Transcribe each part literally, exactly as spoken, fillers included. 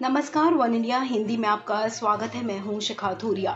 नमस्कार, one India Hindi में आपका स्वागत है। मैं हूं शिखा धूरिया।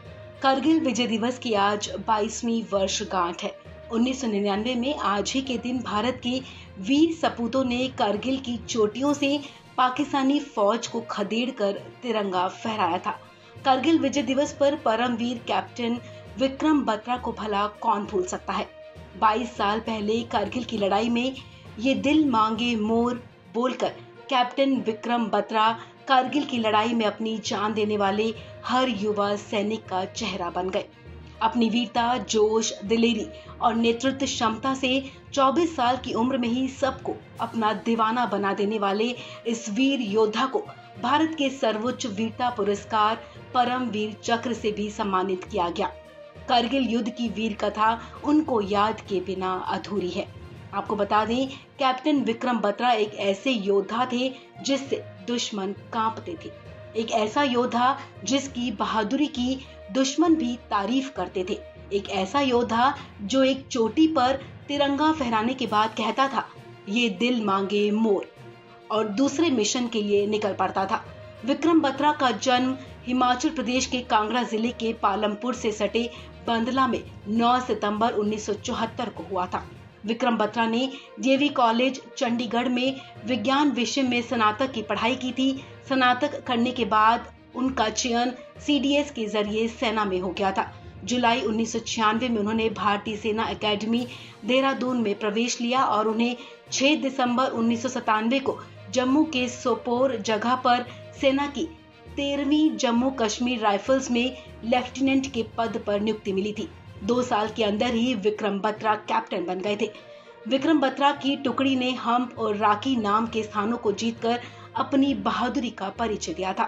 करगिल विजय दिवस की आज बाईसवीं वर्षगांठ है। उन्नीस सौ निन्यानवे में आज ही के दिन भारत के वीर सपूतों ने करगिल की चोटियों से पाकिस्तानी फौज को खदेड़कर तिरंगा फहराया था। करगिल विजय दिवस पर परमवीर कैप्टन विक्रम बत्रा को भला कौन भूल सकता है। बाईस साल पहले करगिल की लड़ाई में ये दिल मांगे मोर बोलकर कैप्टन विक्रम बत्रा कारगिल की लड़ाई में अपनी जान देने वाले हर युवा सैनिक का चेहरा बन गए। अपनी वीरता, जोश, दिलेरी और नेतृत्व क्षमता से चौबीस साल की उम्र में ही सबको अपना दीवाना बना देने वाले इस वीर योद्धा को भारत के सर्वोच्च वीरता पुरस्कार परमवीर चक्र से भी सम्मानित किया गया। करगिल युद्ध की वीर कथा उनको याद किए बिना अधूरी है। आपको बता दें, कैप्टन विक्रम बत्रा एक ऐसे योद्धा थे जिससे दुश्मन कांपते थे। एक ऐसा योद्धा जिसकी बहादुरी की दुश्मन भी तारीफ करते थे। एक ऐसा योद्धा जो एक चोटी पर तिरंगा फहराने के बाद कहता था, ये दिल मांगे मोर, और दूसरे मिशन के लिए निकल पड़ता था। विक्रम बत्रा का जन्म हिमाचल प्रदेश के कांगड़ा जिले के पालमपुर से सटे बंदला में नौ सितंबर उन्नीस सौ चौहत्तर को हुआ था। विक्रम बत्रा ने डीएवी कॉलेज चंडीगढ़ में विज्ञान विषय में स्नातक की पढ़ाई की थी। स्नातक करने के बाद उनका चयन सीडीएस के जरिए सेना में हो गया था। जुलाई उन्नीस सौ छियानवे में उन्होंने भारतीय सेना एकेडमी देहरादून में प्रवेश लिया और उन्हें छह दिसंबर उन्नीस सौ सतानवे को जम्मू के सोपोर जगह पर सेना की तेरहवीं जम्मू कश्मीर राइफल्स में लेफ्टिनेंट के पद पर नियुक्ति मिली थी। दो साल के अंदर ही विक्रम बत्रा कैप्टन बन गए थे। विक्रम बत्रा की टुकड़ी ने हम्प और राकी नाम के स्थानों को जीतकर अपनी बहादुरी का परिचय दिया था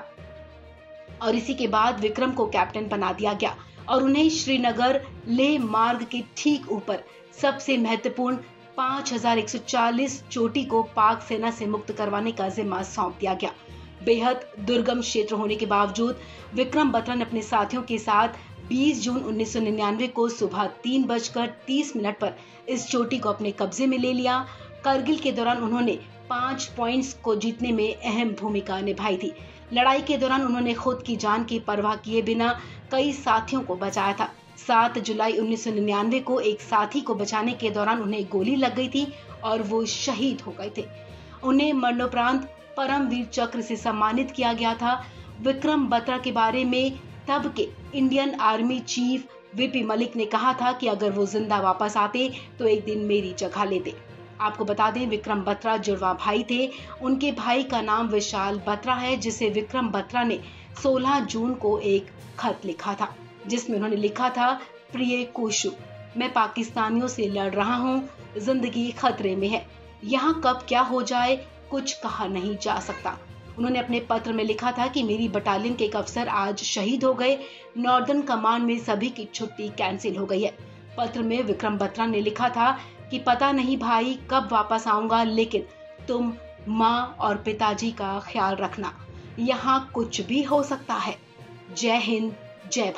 और इसी के बाद विक्रम को कैप्टन बना दिया गया और उन्हें श्रीनगर लेह मार्ग के ठीक ऊपर सबसे महत्वपूर्ण पाँच हज़ार एक सौ चालीस चोटी को पाक सेना से मुक्त करवाने का जिम्मा सौंप दिया गया। बेहद दुर्गम क्षेत्र होने के बावजूद विक्रम बत्रा ने अपने साथियों के साथ बीस जून उन्नीस सौ निन्यानवे को सुबह तीन बजकर तीस मिनट पर इस चोटी को अपने कब्जे में ले लिया। करगिल के दौरान उन्होंने पांच पॉइंट्स को जीतने में अहम भूमिका निभाई थी। लड़ाई के दौरान उन्होंने खुद की जान की परवाह किए बिना कई साथियों को बचाया था। सात जुलाई उन्नीस सौ निन्यानवे को एक साथी को बचाने के दौरान उन्हें गोली लग गई थी और वो शहीद हो गए थे। उन्हें मरणोपरांत परमवीर चक्र से सम्मानित किया गया था। विक्रम बत्रा के बारे में तब के Indian army chief VP Malik ने कहा था कि अगर वो जिंदा वापस आते तो एक दिन मेरी जगह लेते। आपको बता दें, विक्रम बत्रा जुड़वा भाई थे। उनके भाई का नाम विशाल बत्रा है, जिसे विक्रम बत्रा ने सोलह जून को एक खत लिखा था जिसमें उन्होंने लिखा था, प्रिय कुशु, मैं पाकिस्तानियों से लड़ रहा हूँ, जिंदगी खतरे में है, यहाँ कब क्या हो जाए कुछ कहा नहीं जा सकता। उन्होंने अपने पत्र में लिखा था कि मेरी बटालियन के एक अफसर आज शहीद हो गए। नॉर्दर्न कमांड में सभी की छुट्टी कैंसिल हो गई है। पत्र में विक्रम बत्रा ने लिखा था कि पता नहीं भाई कब वापस आऊंगा, लेकिन तुम माँ और पिताजी का ख्याल रखना, यहाँ कुछ भी हो सकता है। जय हिंद, जय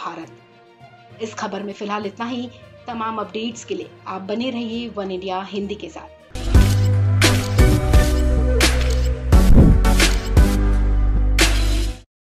भारत। इस खबर में फिलहाल इतना ही। तमाम अपडेट्स के लिए आप बने रहिए वन इंडिया हिंदी के साथ।